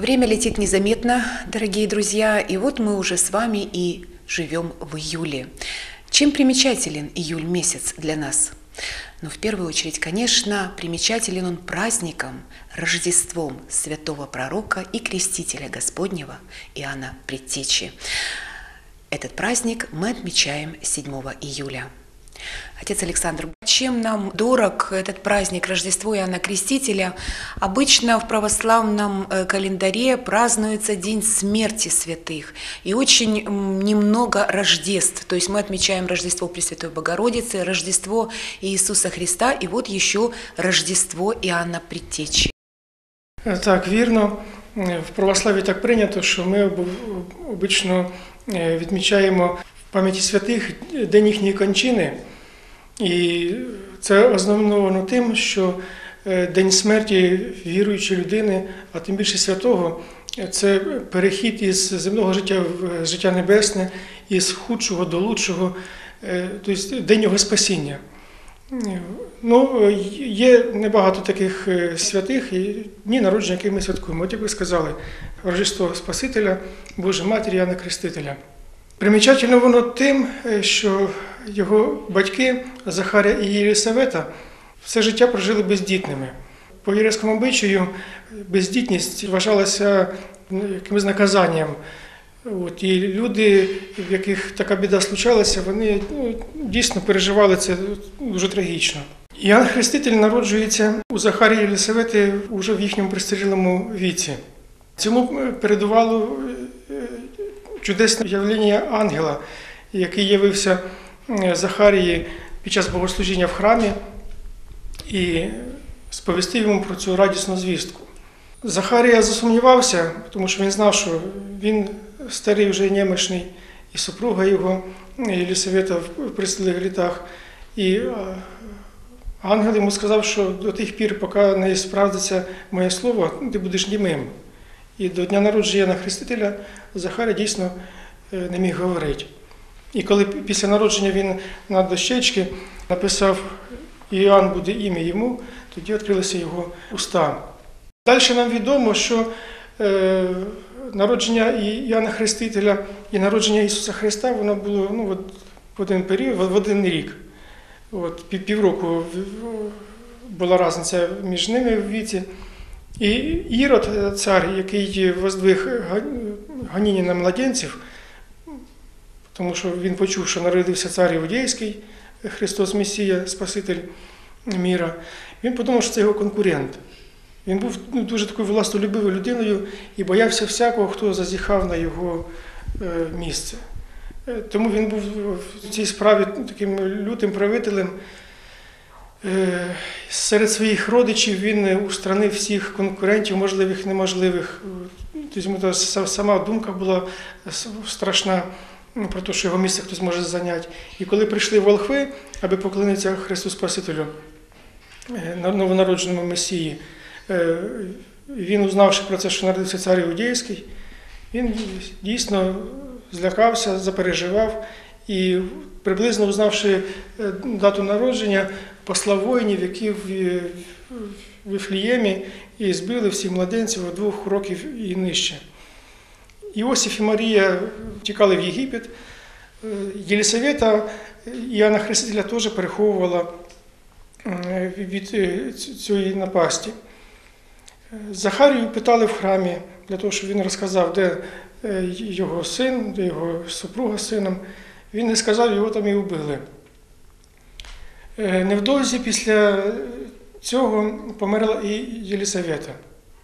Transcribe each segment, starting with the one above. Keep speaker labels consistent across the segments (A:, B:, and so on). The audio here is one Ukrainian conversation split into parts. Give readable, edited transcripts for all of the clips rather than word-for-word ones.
A: Время летит незаметно, дорогие друзья, и вот мы уже с вами и живем в июле. Чем примечателен июль месяц для нас? Но в первую очередь, конечно, примечателен он праздником, Рождеством святого пророка и крестителя Господнего Иоанна Предтечи. Этот праздник мы отмечаем 7 июля. Отец Александр, чем нам дорог этот праздник Рождества Иоанна Крестителя? Обычно в православном календаре празднуется День смерти святых и очень немного Рождеств. То есть мы отмечаем Рождество Пресвятой Богородицы, Рождество Иисуса Христа и вот еще Рождество Иоанна Предтечи.
B: Так, вірно. В православі так прийнято, що ми обично відмічаємо в пам'яті святих день їхньої кончини. І це ознаменовано тим, що день смерті віруючої людини, а тим більше святого, це перехід із земного життя в життя небесне, із худшого до лучшого, тобто день його спасіння. Ну, є небагато таких святих і дні народження, які ми святкуємо. От як ви сказали, Рождество Спасителя, Божої Матері Іоанна Крестителя. Примічательно воно тим, що його батьки Захарія і Єлисавета все життя прожили бездітними. По єврейському обичаю бездітність вважалася якимось наказанням. І люди, в яких така біда случалася, вони дійсно переживали це дуже трагічно. Іоанн Хреститель народжується у Захарії і Єлисавети вже в їхньому пристарілому віці. Цьому передувало чудесне явлення ангела, який явився Захарії під час богослужіння в храмі і сповістив йому про цю радісну звістку. Захарія засумнівався, тому що він знав, що він старий вже немощний, і супруга його, Єлисавета, в пристарілих літах. І ангел йому сказав, що до тих пір, поки не справдиться моє слово, ти будеш німим. І до дня народження Іоанна Хрестителя Захарія дійсно не міг говорити. І коли після народження він на дощечці написав «Іоанн буде ім'я йому», тоді відкрилися його уста. Далі нам відомо, що народження Іоанна Хрестителя і народження Ісуса Христа, воно було в один період, в один рік. Півроку була різниця між ними в віці. І Ірод, цар, який воздвиг гоніння на младенців, тому що він почув, що народився цар Іудейський, Христос Месія, Спаситель міра, він подумав, що це його конкурент. Він був дуже такою властолюбивою людиною і боявся всякого, хто зазіхав на його місце. Тому він був в цій справі таким лютим правителем. Серед своїх родичів він устранив всіх конкурентів, можливих і неможливих. Тобто сама думка була страшна про те, що його місце хтось може зайняти. І коли прийшли волхви, аби поклонитися Христу Спасителю, новонародженому Месії, він, узнавши про це, що народився цар Іудейський, він дійсно злякався, запереживав і, приблизно узнавши дату народження, послав воїнів, які в Вифлеємі, і збили всіх младенців від 2 років і нижче. Іосиф і Марія втікали в Єгипет. Єлисавета Іоанна Хрестителя теж переховувала від цієї напасті. Захарію питали в храмі для того, щоб він розказав, де його син, де його супруга з сином. Він не сказав, його там і вбили. Невдовзі після цього померла і Єлисавета.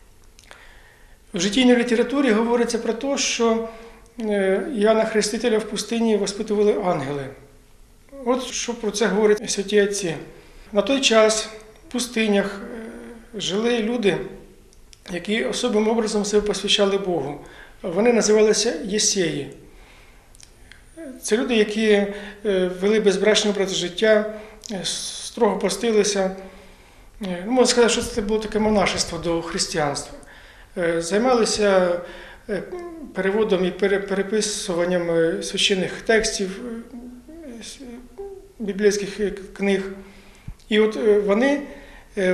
B: В життєвій літературі говориться про те, що Іоанна Хрестителя в пустині воспитували ангели. От що про це говорять святі отці. На той час в пустинях жили люди, які особливим образом себе посвящали Богу. Вони називалися єсеї. Це люди, які вели безбрачний образ життя, строго постилися. Можна сказати, що це було таке монашество до християнства. Займалися переводом і переписуванням священних текстів, біблійських книг. І от вони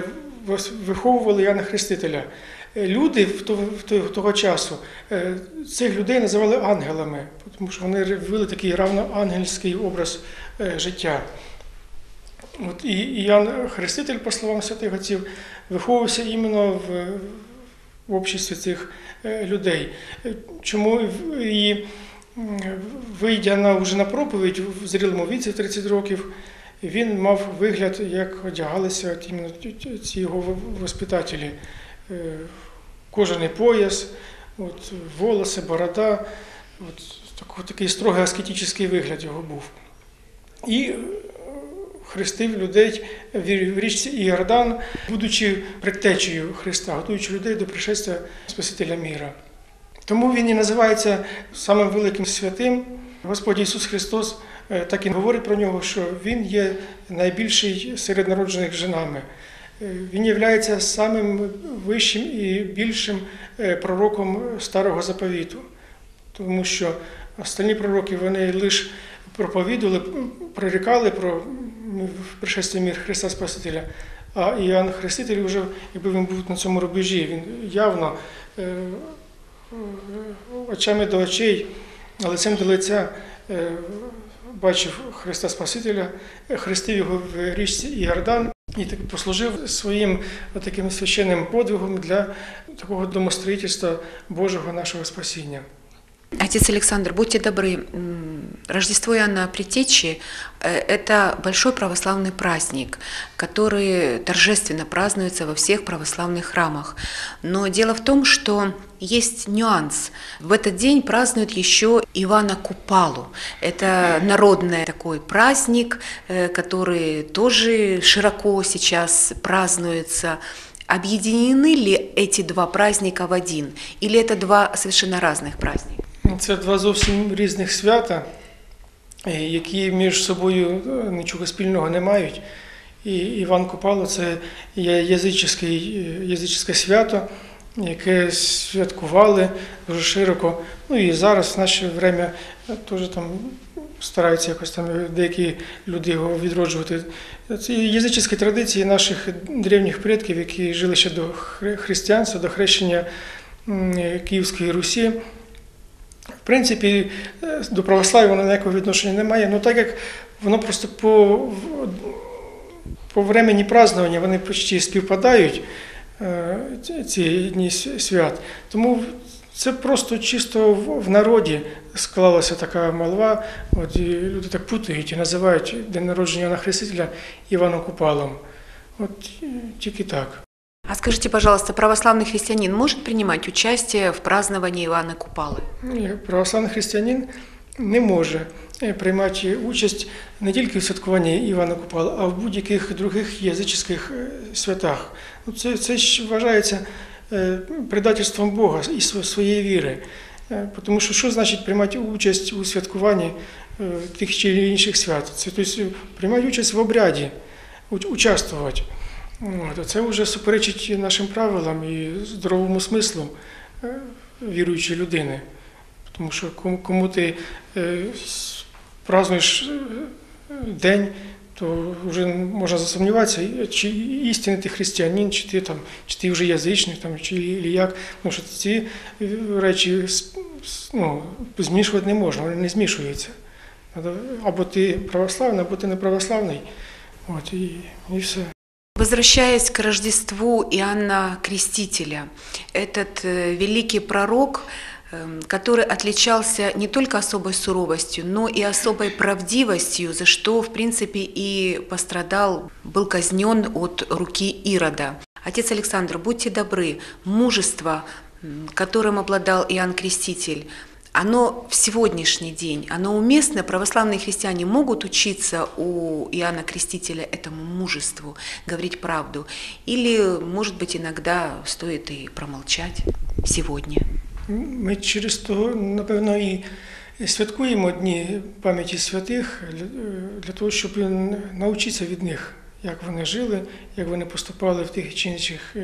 B: виховували Іоанна Хрестителя. Люди того часу цих людей називали ангелами, тому що вони вели такий равноангельський образ життя. От, і Іоанн Хреститель, по словам святих отців, виховувався іменно в обществі цих людей. Чому і вийдя вже на проповідь в зрілому віці, 30 років, він мав вигляд, як одягалися іменно ці його воспитателі. Кожаний пояс, волоси, борода, такий строгий аскетичний вигляд його був. І хрестив людей в річці Іордан, будучи предтечею Христа, готуючи людей до пришестя Спасителя міра. Тому він і називається самим великим святим. Господь Ісус Христос так і говорить про нього, що Він є найбільший серед народжених жінами. Він є самим вищим і більшим пророком Старого Заповіту, тому що остальні пророки, вони лише проповідували, прорікали про пришестя мир Христа Спасителя, а Іоанн Хреститель вже, якби він був на цьому рубежі, він явно очами до очей, лицем до лиця бачив Христа Спасителя, хрестив його в річці Іордан і послужив своїм таким священним подвигом для такого домостроїтельства Божого нашого спасіння.
A: Отец Александр, будьте добры, Рождество Иоанна Предтечи – это большой православный праздник, который торжественно празднуется во всех православных храмах. Но дело в том, что есть нюанс. В этот день празднуют еще Ивана Купалу. Это народный такой праздник, который тоже широко сейчас празднуется. Объединены ли эти два праздника в один? Или это два совершенно разных праздника?
B: Це два зовсім різних свята, які між собою нічого спільного не мають. І Іван Купало – це язичне свято, яке святкували дуже широко. Ну і зараз в наше время теж там стараються якось там деякі люди його відроджувати. Це язичні традиції наших древніх предків, які жили ще до християнства, до хрещення Київської Русі. В принципі, до православ'я воно ніякого відношення не має, але так як воно просто по времені празднування вони почти співпадають, ці дні свят. Тому це просто чисто в народі склалася така молва, і люди так путають і називають день народження Іоанна Хрестителя Іваном Купалом. Тільки так.
A: А скажите, пожалуйста, православный христианин может принимать участие в праздновании Иоанна Купалы?
B: Православний християнин не може приймати участь не тільки в святкуванні Івана Купала, а в будь-яких других язичних святах. Це вважається предательством Бога і своєї віри. Тому що значить приймати участь у святкуванні тих чи інших свят? Це тобто, приймати участь в обряді, участвувати. Це вже суперечить нашим правилам і здоровому смислу віруючої людини. Тому що кому ти празднуєш день, то вже можна засумніватися, чи істинний ти християнин, чи ти вже язичник, чи як. Тому що ці речі змішувати не можна, вони не змішуються. Або ти православний, або ти не православний. І все.
A: Возвращаясь к Рождеству Иоанна Крестителя, этот великий пророк, который отличался не только особой суровостью, но и особой правдивостью, за что, в принципе, и пострадал, был казнен от руки Ирода. Отец Александр, будьте добры, мужество, которым обладал Иоанн Креститель, оно в сегодняшний день, оно уместно? Православные христиане могут учиться у Иоанна Крестителя этому мужеству, говорить правду? Или, может быть, иногда стоит и промолчать сегодня?
B: Ми через того, напевно, і святкуємо Дні пам'яті святих для того, щоб навчитися від них, як вони жили, як вони поступали в тих чи інших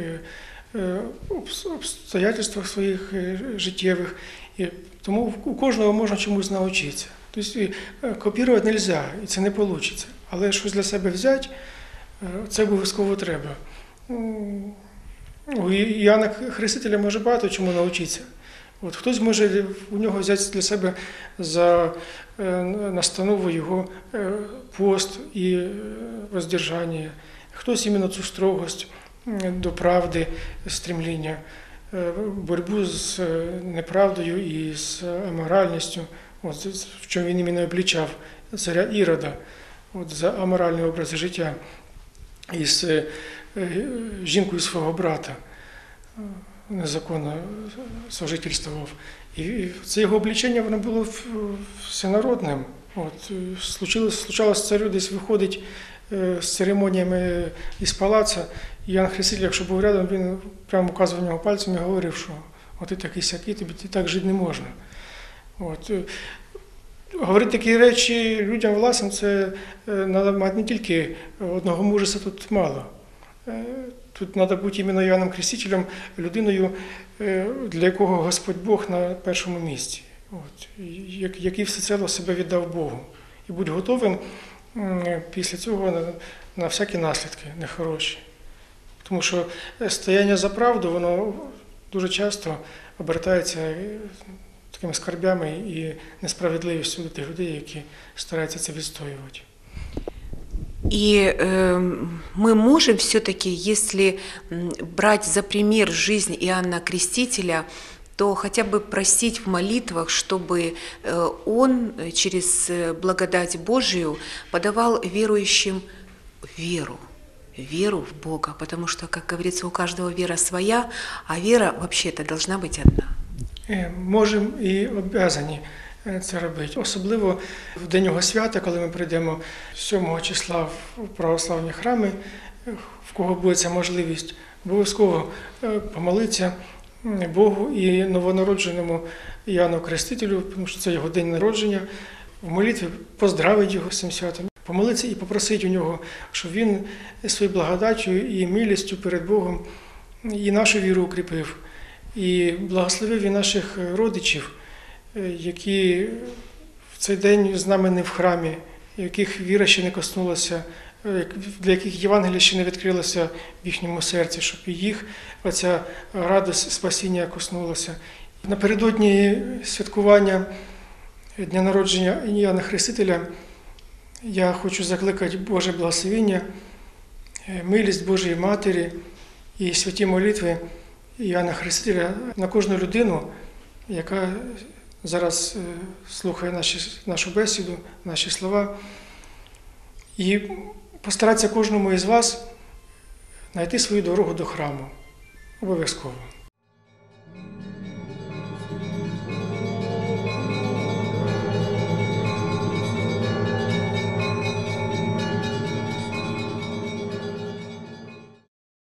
B: обстоятельствах своїх життєвих. І тому у кожного можна чомусь навчитися. Тобто копірувати не можна, і це не вийде. Але щось для себе взяти, це обов'язково треба. У Іоанна Хрестителя може багато чому навчитися. От хтось може у нього взяти для себе за настанову його пост і воздержання, хтось іменно цю строгость до правди, стремління, боротьбу з неправдою і з аморальністю, от, в чому він іменно обличав царя Ірода, от, за аморальний образ життя із жінкою свого брата. Незаконно сожительствував. І це його обличення, воно було всенародним. От, случалось царю десь виходить з церемоніями із палацу, і Іоанн Хреститель, якщо був рядом, він прямо указував нього пальцем і говорив, що от ти такий сякий, тобі так жити не можна. От. Говорити такі речі людям власним, це треба мати не тільки одного мужества, тут мало. Тут треба бути іменно Іоанном Хрестителем, людиною, для якого Господь Бог на першому місці. От, який всецело себе віддав Богу. І будь готовим після цього на всякі наслідки нехороші. Тому що стояння за правду, воно дуже часто обертається такими скарбями і несправедливістю до тих людей, які стараються це відстоювати.
A: И мы можем все-таки, если брать за пример жизнь Иоанна Крестителя, то хотя бы просить в молитвах, чтобы он через благодать Божию подавал верующим веру в Бога, потому что, как говорится, у каждого вера своя, а вера вообще-то должна быть одна.
B: Можемо і обов'язані це робити. Особливо в день його свята, коли ми прийдемо 7 числа в православні храми, в кого буде ця можливість, обов'язково помолитися Богу і новонародженому Іоанну Крестителю, тому що це його день народження, в молитві поздравити його з цим святом, помолитися і попросити у нього, щоб він своєю благодаттю і милістю перед Богом і нашу віру укріпив, і благословив і наших родичів, які в цей день з нами не в храмі, яких віра ще не коснулася, для яких Євангеліє ще не відкрилося в їхньому серці, щоб і їх оця радість спасіння коснулася. Напередодні святкування дня народження Іоанна Хрестителя я хочу закликати Боже благословення, милість Божої Матері і святі молитви Іоанна Хрестителя на кожну людину, яка зараз слухає нашу бесіду, наші слова, і постаратися кожному із вас знайти свою дорогу до храму. Обов'язково.